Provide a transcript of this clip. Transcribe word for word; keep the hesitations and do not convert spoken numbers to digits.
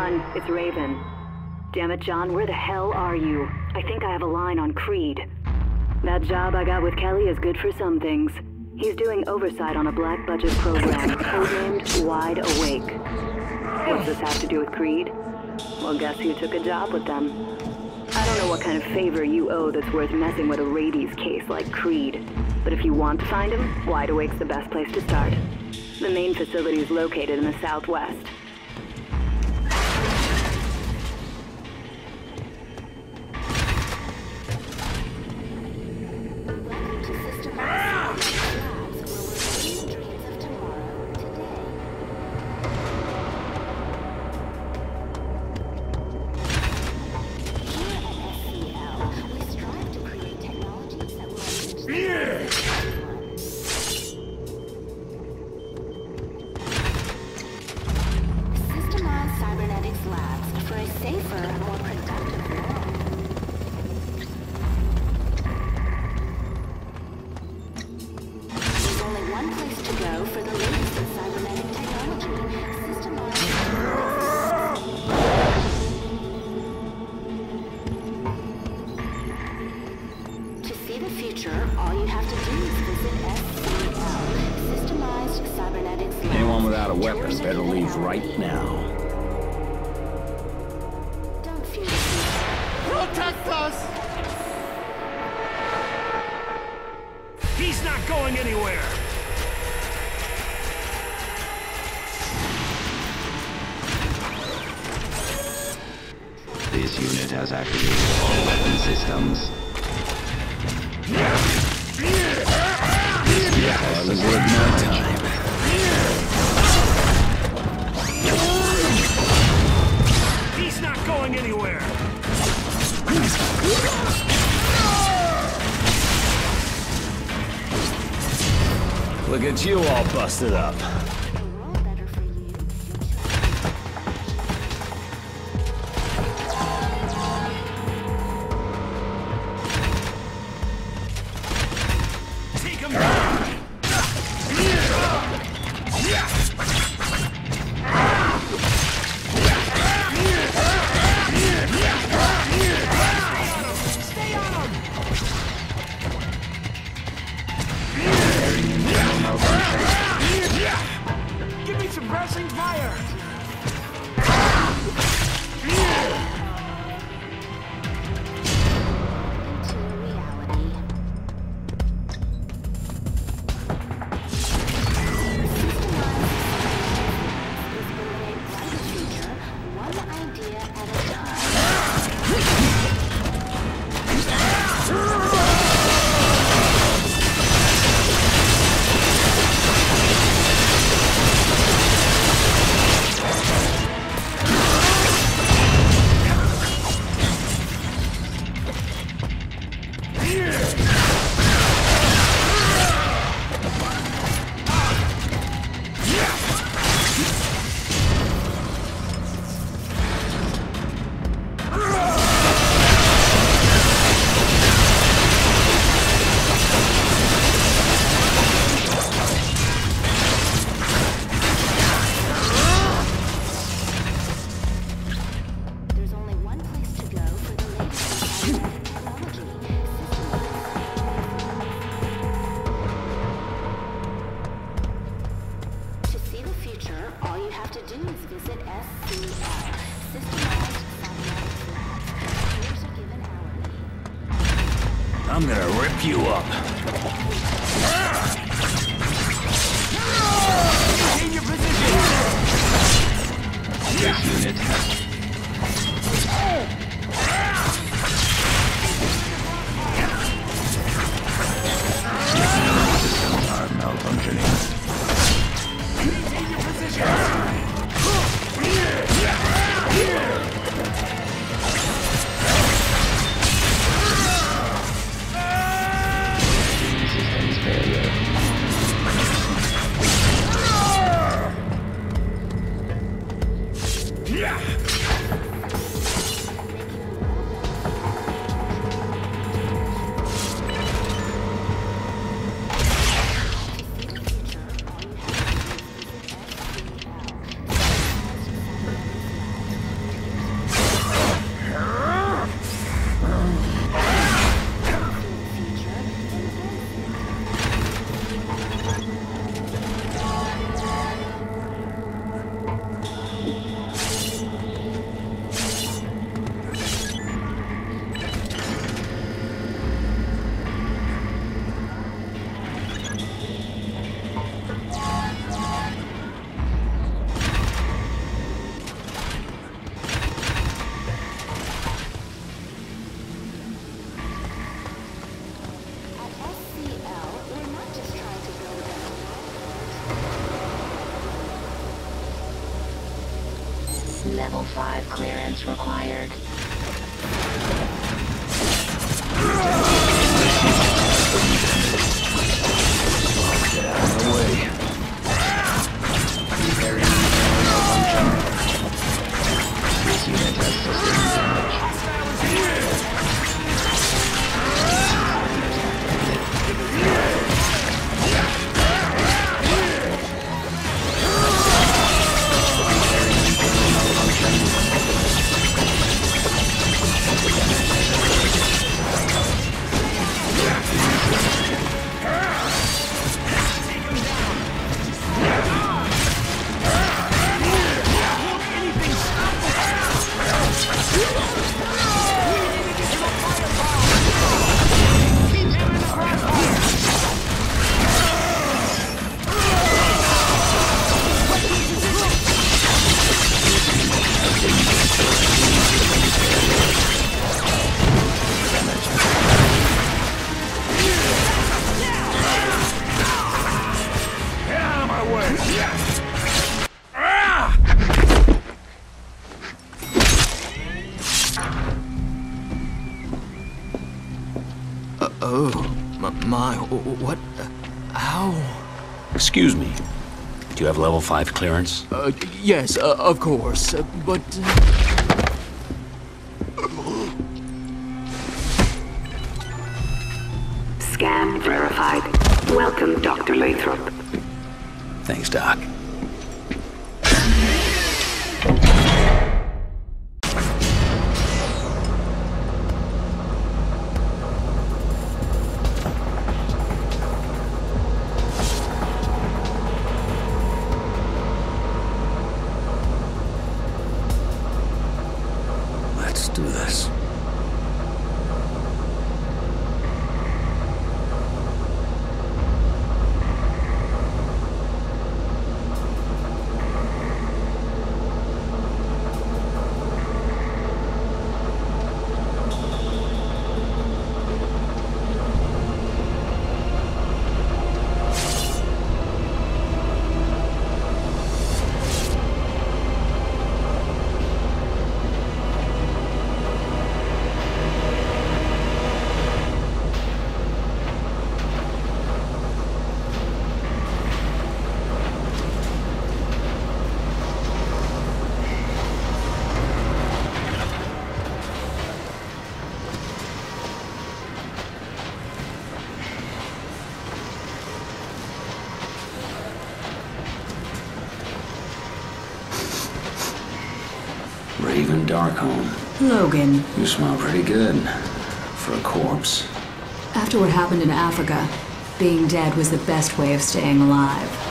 John, it's Raven. Damn it, John, where the hell are you? I think I have a line on Creed. That job I got with Kelly is good for some things. He's doing oversight on a black budget program, codenamed Widewake. What's this have to do with Creed? Well, guess who took a job with them? I don't know what kind of favor you owe that's worth messing with a rabies case like Creed. But if you want to find him, Widewake's the best place to start. The main facility is located in the southwest. Better leave right now. Don't fear. Protect us! He's not going anywhere! This unit has activated all weapon systems. This unit has survived my time. He's not going anywhere! Look at you all busted up. Take him down! Give me some pressing fire! I'm gonna rip you up. Maintain your position! This unit has... Systems are malfunctioning. Maintain your position! Systems failure. Yeah! Level five clearance required. Get out of the way. This unit has sustained damage. Oh, m my, what? How? Excuse me. Do you have level five clearance? Uh, yes, uh, of course, uh, but... Uh... Scan verified. Welcome, Doctor Lathrop. Thanks, Doc. Let's do this. Raven Darkholme. Logan. You smell pretty good. For a corpse. After what happened in Africa, being dead was the best way of staying alive.